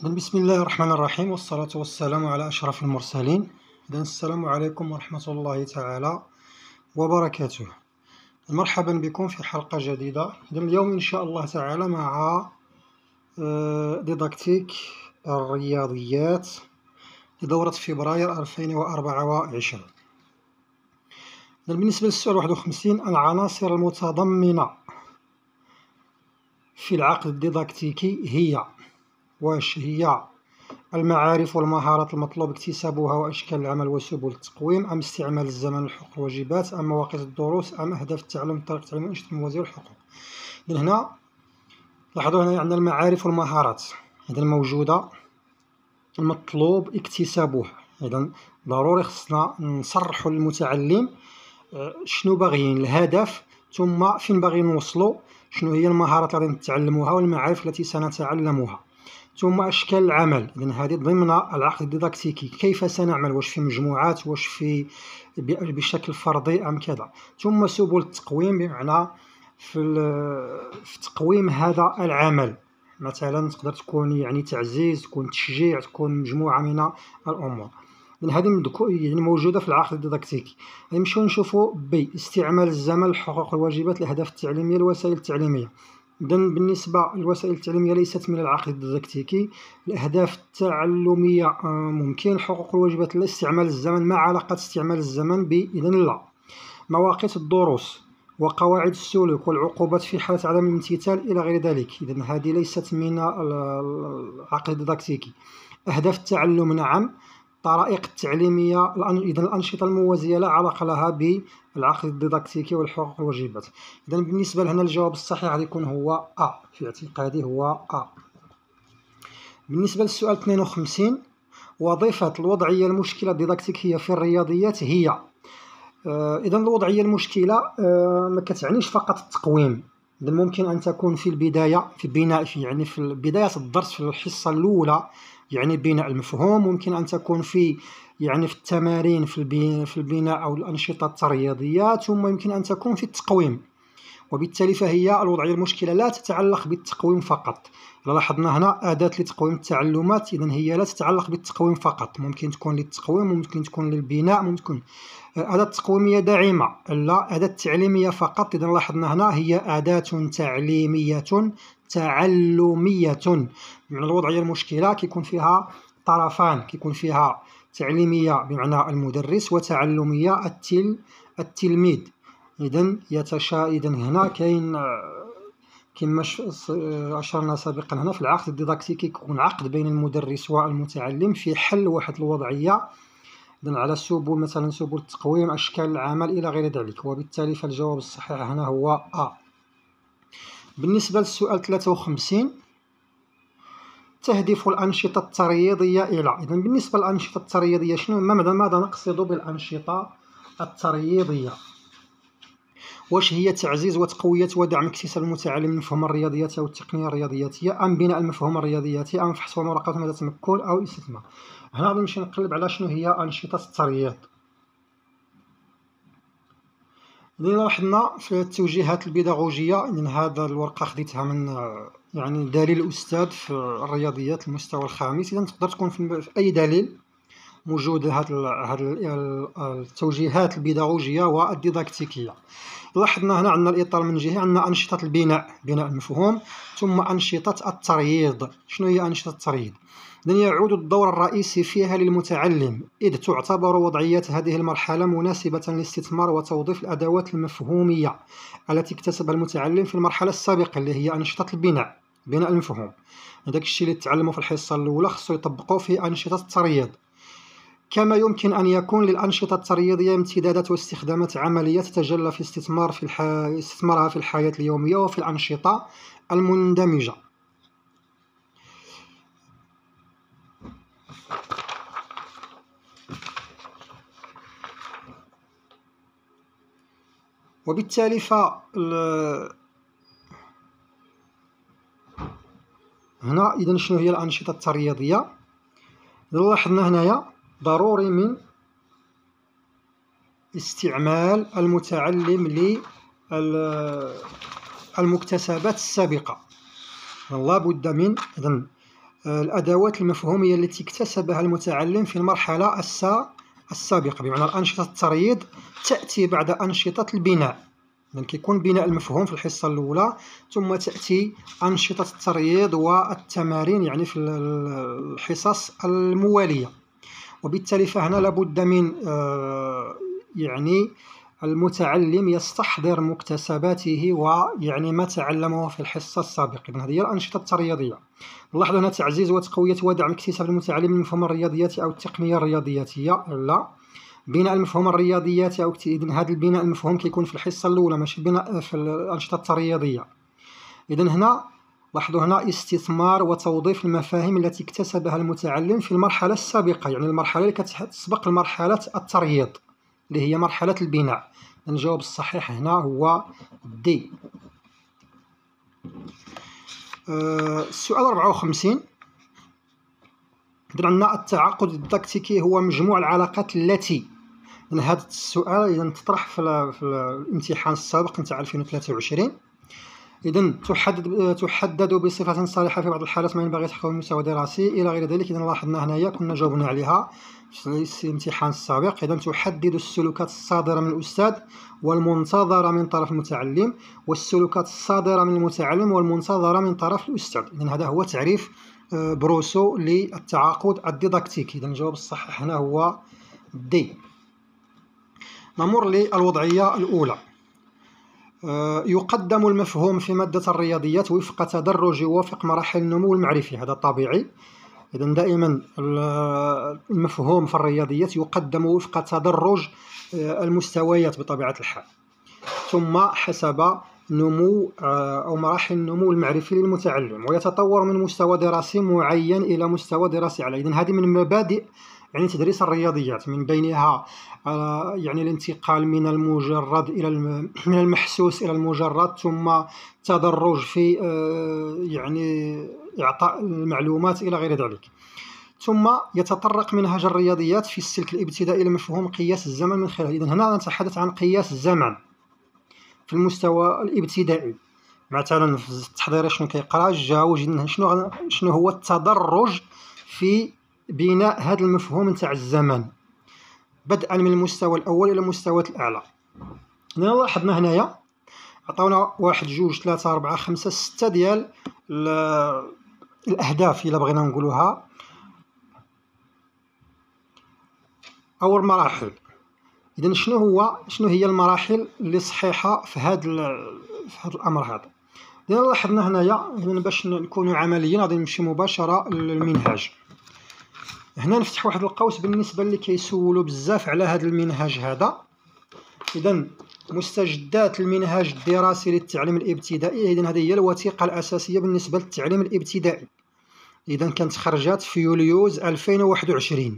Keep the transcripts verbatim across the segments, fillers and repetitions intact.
بسم الله الرحمن الرحيم، والصلاة والسلام على أشرف المرسلين. إذن السلام عليكم ورحمة الله تعالى وبركاته. مرحبا بكم في حلقة جديدة. إذن اليوم إن شاء الله تعالى مع ديداكتيك الرياضيات لدورة فبراير ألفين وأربعة وعشرين. بالنسبة للسؤال واحد وخمسين، العناصر المتضمنة في العقد الديداكتيكي هي واش هي المعارف والمهارات المطلوب اكتسابها وأشكال العمل وسبل التقويم، أم استعمال الزمن الحقوق والواجبات، أم مواقيت الدروس، أم أهداف التعلم طريقة التعليم وأنشطة الموازية والحقوق. إذن هنا لاحظوا هنا عندنا المعارف والمهارات، إذن موجودة المطلوب اكتسابها. إذن ضروري خصنا نصرحوا للمتعلم شنو باغيين، الهدف، ثم فين باغيين نوصلوا، شنو هي المهارات التي نتعلموها والمعارف التي سنتعلمها، ثم أشكال العمل. إذن هذه ضمن العقد الديداكتيكي، كيف سنعمل، واش في مجموعات، واش في بشكل فردي أم كذا، ثم سبل التقويم بمعنى في, في تقويم هذا العمل، مثلا تقدر تكون يعني تعزيز، تكون تشجيع، تكون مجموعة من الأمور. إذن هذه موجودة في العقد الديداكتيكي. نمشيو نشوفوا ب استعمال الزمن الحقوق والواجبات الأهداف التعليمية الوسائل التعليمية. إذن بالنسبة للوسائل التعليمية ليست من العقد الديداكتيكي. الأهداف التعلمية ممكن، الحقوق والواجبات لا. استعمال الزمن، ما علاقة استعمال الزمن ب إذن لا. مواقيت الدروس وقواعد السلوك والعقوبات في حالة عدم الامتثال إلى غير ذلك، إذن هذه ليست من العقد الديداكتيكي. أهداف التعلم نعم. الطرائق التعليمية، إذن الأنشطة الموازية لا علاقة لها بالعقد الديداكتيكي والحقوق والواجبات. إذن بالنسبة لهنا الجواب الصحيح غادي يكون هو أ، في اعتقادي هو أ. بالنسبة للسؤال اثنين وخمسين، وظيفة الوضعية المشكلة الديداكتيكية في الرياضيات هي. آه إذن الوضعية المشكلة آه ما كتعنيش فقط التقويم. إذن ممكن أن تكون في البداية، في بناء في يعني في بداية الدرس، في الحصة الأولى، يعني بناء المفهوم. ممكن أن تكون في يعني في التمارين، في في البناء أو الأنشطة الرياضية، ثم يمكن أن تكون في التقويم. وبالتالي فهي الوضعية المشكلة لا تتعلق بالتقويم فقط. إذا لاحظنا هنا أداة لتقويم التعلمات، إذن هي لا تتعلق بالتقويم فقط، ممكن تكون للتقويم، ممكن تكون للبناء، ممكن أداة تقويمية داعمة، لا أداة تعليمية فقط. إذن لاحظنا هنا هي أداة تعليمية تعلمية. بمعنى الوضعية المشكلة كيكون فيها طرفان، كيكون فيها تعليمية بمعنى المدرس، وتعلمية التل التلميذ. إذن يتشا إذن هنا كاين كما أشرنا سابقا، هنا في العقد الديداكتيكي يكون عقد بين المدرس والمتعلم في حل واحد الوضعية، إذن على سبل مثلا سبل التقويم، أشكال العمل إلى غير ذلك. وبالتالي فالجواب الصحيح هنا هو أ. بالنسبة للسؤال ثلاثة وخمسين، تهدف الأنشطة التريضية إلى. إذن بالنسبة للأنشطة التريضية شنو ماذا نقصد بالأنشطة التريضية؟ واش هي تعزيز وتقوية ودعم اكتساب المتعلم من مفهوم الرياضيات أو التقنية الرياضياتية، أم بناء المفهوم الرياضياتي، أم فحص ومراقبة مدى تمكن أو استثمار. هنا غادي نمشي نقلب على شنو هي أنشطة التريض. إذن لاحظنا في التوجيهات البيداغوجية، إذن هذا الورقة خديتها من يعني دليل الأستاذ في الرياضيات المستوى الخامس. إذن تقدر تكون في أي دليل موجود هاد التوجيهات البيداغوجية والديداكتيكية. لاحظنا هنا عندنا الإطار من جهة، عندنا أنشطة البناء، بناء المفهوم، ثم أنشطة التريض. شنو هي أنشطة التريض؟ إذن يعود الدور الرئيسي فيها للمتعلم، إذ تعتبر وضعيات هذه المرحلة مناسبة لاستثمار وتوظيف الأدوات المفهومية التي اكتسبها المتعلم في المرحلة السابقة، اللي هي أنشطة البناء، بناء المفهوم. هذاك الشيء اللي تعلموا في الحصة الأولى خصو يطبقوه في أنشطة التريض. كما يمكن أن يكون للأنشطة التريضية امتدادات واستخدامات عملية تتجلى في استثمار في الح... استثمارها في الحياة اليومية وفي الأنشطة المندمجة. وبالتالي ف هنا إذن شنو هي الأنشطة التريضية؟ لاحظنا هنايا ضروري من استعمال المتعلم للمكتسبات السابقة، لا بد من إذن الأدوات المفهومية التي اكتسبها المتعلم في المرحلة السابقة، بمعنى الأنشطة التريض تأتي بعد أنشطة البناء. إذن كيكون بناء المفهوم في الحصة الأولى، ثم تأتي أنشطة التريض والتمارين يعني في الحصص الموالية. وبالتالي فهنا لابد من يعني المتعلم يستحضر مكتسباته ويعني ما تعلمه في الحصة السابقة. إذن هذه هي الأنشطة التريضية. نلاحظ هنا تعزيز وتقوية ودعم اكتساب المتعلم المفهوم الرياضياتي أو التقنية الرياضياتية. لا، بناء المفهوم الرياضياتي أو إذن هذا البناء المفهوم كيكون في الحصة الأولى، ماشي بناء في الأنشطة التريضية. إذن هنا لاحظوا هنا استثمار وتوظيف المفاهيم التي اكتسبها المتعلم في المرحلة السابقة، يعني المرحلة اللي كتسبق لمرحلة التريض اللي هي مرحلة البناء. الجواب الصحيح هنا هو دي. السؤال أربعة وخمسين، إذن عندنا التعاقد الدكتيكي هو مجموع العلاقات التي، إذن هذا السؤال إذن تطرح في, في الامتحان السابق نتاع ألفين وثلاثة وعشرين. إذن تحدد تحدد بصفة صريحة في بعض الحالات ما ينبغي تحقيقه المستوى الدراسي إلى غير ذلك. إذن لاحظنا هنايا كنا جاوبنا عليها في الامتحان السابق. إذن تحدد السلوكات الصادرة من الأستاذ والمنتظرة من طرف المتعلم، والسلوكات الصادرة من المتعلم والمنتظرة من طرف الأستاذ. إذن هذا هو تعريف بروسو للتعاقد الديداكتيكي. إذن الجواب الصحيح هنا هو دي. نمر للوضعية الأولى. يقدم المفهوم في مادة الرياضيات وفق تدرج يوافق مراحل النمو المعرفي، هذا طبيعي. إذن دائما المفهوم في الرياضيات يقدم وفق تدرج المستويات بطبيعة الحال، ثم حسب نمو أو مراحل النمو المعرفي للمتعلم، ويتطور من مستوى دراسي معين إلى مستوى دراسي أعلى. إذن هذه من مبادئ يعني تدريس الرياضيات، من بينها يعني الانتقال من المجرد إلى من المحسوس إلى المجرد، ثم تدرج في يعني إعطاء المعلومات إلى غير ذلك. ثم يتطرق منهج الرياضيات في السلك الابتدائي لمفهوم قياس الزمن من خلاله. إذن هنا نتحدث عن قياس الزمن في المستوى الابتدائي. مثلا في التحضيري شنو كيقرا جاوج شنو شنو هو التدرج في بناء هذا المفهوم نتاع الزمن بدءا من المستوى الاول الى المستوى الاعلى. هنا لاحظنا هنايا عطاونا واحد جوج ثلاثة أربعة خمسة ستة ديال الاهداف الا بغينا نقولوها او المراحل. اذا شنو هو شنو هي المراحل اللي صحيحه في هذا في هذا الامر هذا؟ اذا لاحظنا هنايا اذا باش نكونوا عمليين غادي نمشي مباشره للمنهاج. هنا نفتح واحد القوس بالنسبه اللي كيسولوا بزاف على هذا المنهاج هذا. اذا مستجدات المنهاج الدراسي للتعليم الابتدائي، اذا هذه هي الوثيقه الاساسيه بالنسبه للتعليم الابتدائي. اذا كانت خرجت في يوليوز ألفين وواحد وعشرين،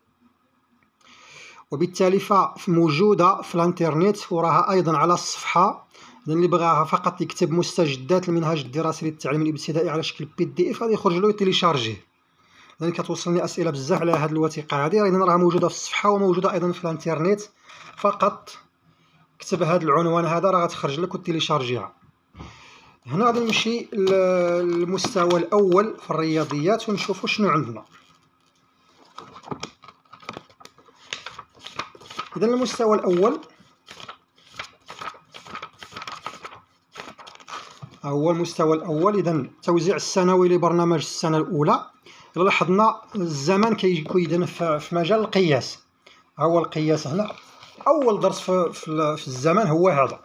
وبالتالي فموجوده في الانترنت وراها ايضا على الصفحه. اللي بغاها فقط يكتب مستجدات المنهاج الدراسي للتعليم الابتدائي على شكل بي دي اف غادي يخرج له يتيليشارجيه. لان كتوصلني اسئله بزاف على هذه الوثيقه هذه، اذا راها موجوده في الصفحه وموجوده ايضا في الانترنت. فقط كتب هذا العنوان هذا راه غتخرج لك وتيليشارجيها. هنا غادي نمشي للمستوى الاول في الرياضيات ونشوفوا شنو عندنا. اذا المستوى الاول هو المستوى الاول. اذا التوزيع السنوي لبرنامج السنه الاولى. لاحظنا الزمن كيكون في مجال القياس. ها هو القياس هنا. اول درس في, في الزمن هو هذا،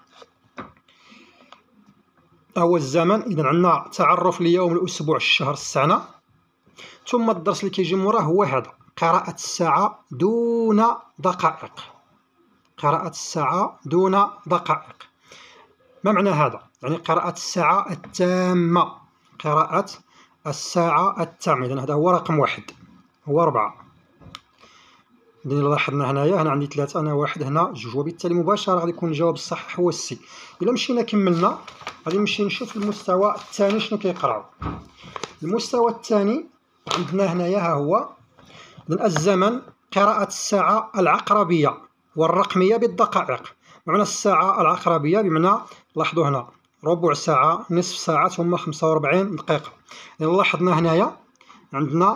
هو الزمن. اذا عندنا تعرف ليوم الاسبوع الشهر السنه. ثم الدرس اللي كيجي موراه هو هذا، قراءة الساعة دون دقائق. قراءة الساعة دون دقائق. ما معنى هذا؟ يعني قراءة الساعة التامة. قراءة الساعة التامة. إذن هذا هو رقم واحد، هو أربعة. إذن لاحظنا هنايا، هنا عندي ثلاثة، أنا واحد، هنا جوج، وبالتالي مباشرة غادي يكون الجواب الصحيح هو السي. إلا مشينا كملنا غادي نمشي نشوف المستوى الثاني شنو كيقراو. المستوى الثاني عندنا هنايا ها هو. إذن الزمن قراءة الساعة العقربية والرقمية بالدقائق. معنى الساعة العقربية بمعنى، لاحظوا هنا ربع ساعة، نصف ساعة، ثم خمسة وربعين دقيقة. إذا لاحظنا هنايا عندنا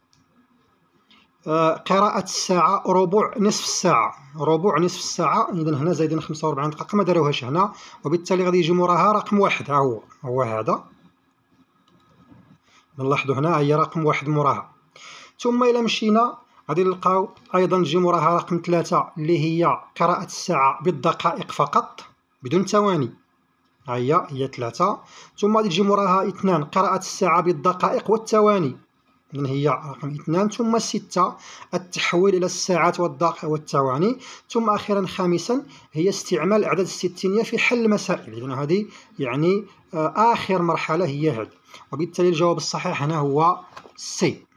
قراءة الساعة ربع نصف الساعة، ربع نصف الساعة، إذا هنا زايدين خمسة وربعين دقيقة ما داروهاش هنا، وبالتالي غادي يجي موراها رقم واحد، ها هو هو هذا، نلاحظوا هنا هي رقم واحد موراها. ثم إلا مشينا غادي نلقاو أيضا تجي موراها رقم ثلاثة اللي هي قراءة الساعة بالدقائق فقط بدون ثواني، ها هي هي ثلاثة. ثم غادي تجي موراها اثنان قراءة الساعة بالدقائق والثواني، إذن هي رقم اثنان. ثم ستة التحويل إلى الساعات والدقائق والثواني. ثم أخيرا خامسا هي استعمال الأعداد الستينية في حل المسائل، إذن هذه يعني آخر مرحلة هي هذه، وبالتالي الجواب الصحيح هنا هو سي.